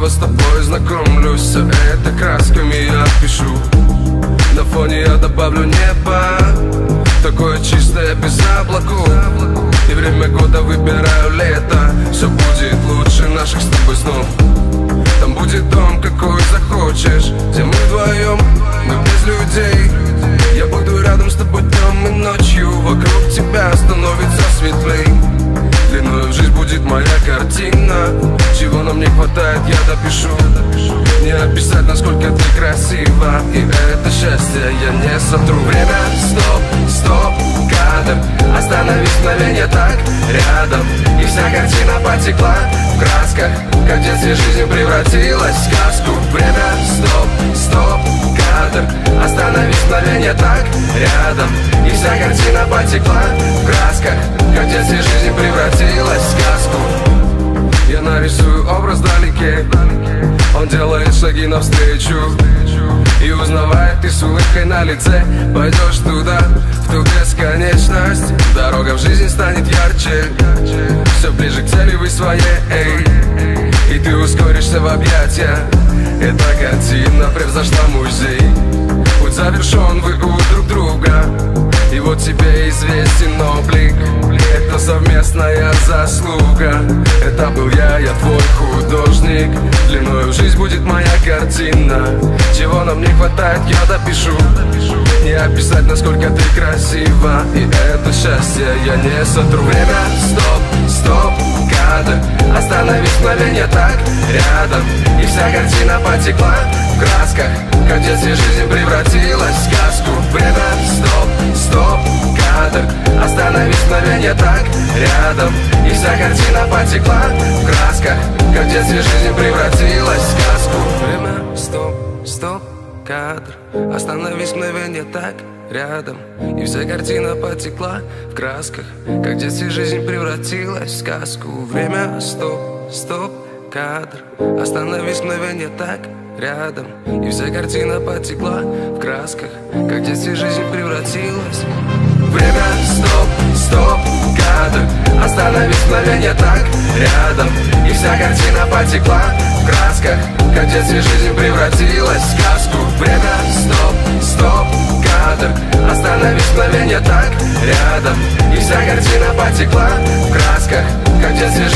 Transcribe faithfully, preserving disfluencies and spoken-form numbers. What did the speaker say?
снова с тобой знакомлюсь. Все это красками я пишу. На фоне я добавлю небо, такое чистое, без облаков. И время года выбираю лето. Все будет лучше наших с тобой снов. Там будет дом, какой захочешь, где мы вдвоем, мы без людей. Я буду рядом с тобой днем и ночью. Вокруг тебя становится светлей. Длиною в жизнь будет моя картина. Чего нам не хватает, я допишу. Не описать, насколько ты красива. И это счастье я не сотру. Время, стоп, стоп, кадр. Остановись мгновенье так рядом. И вся картина потекла в красках, как в детстве жизнь превратилась в сказку. Время, стоп, стоп, кадр. Остановись мгновенье так рядом. И вся картина потекла в красках, как в детстве жизнь превратилась в сказку. Я нарисую образ вдалеке. Он делает шаги навстречу и узнавает, ты с улыбкой на лице. Пойдешь туда, в ту бесконечность. Дорога в жизни станет ярче, все ближе к цели вы своей. И ты ускоришься в объятия. Эта картина превзошла музей. Путь завершен, вы у друг друга. И вот тебе известен облик. Это совместная заслуга. Это был я, я твой художник. Длиною в жизнь будет моя картина. Чего нам не хватает, я допишу. Не описать, насколько ты красива. И это счастье я не сотру. Время, стоп, стоп, кадр. Остановись мгновенье так рядом. И вся картина потекла в красках, как в детстве жизнь превратилась в сказку. Время, стоп, стоп, кадр. Остановись мгновенье так рядом. И вся картина потекла в красках, как в детстве жизнь превратилась в сказку. Время, стоп, стоп, кадр. Остановись мгновенье так рядом. И вся картина потекла в красках, как в детстве жизнь превратилась в сказку. Время, стоп, стоп, кадр. Остановись мгновенье так рядом. И вся картина потекла в красках, как в детстве жизнь превратилась. Время, стоп, стоп, кадр. Остановись мгновенье так рядом. И вся картина потекла в красках, как в детстве жизнь превратилась в сказку. Время, стоп, стоп, кадр. Остановись мгновенье так рядом. И вся картина потекла в красках, как в детстве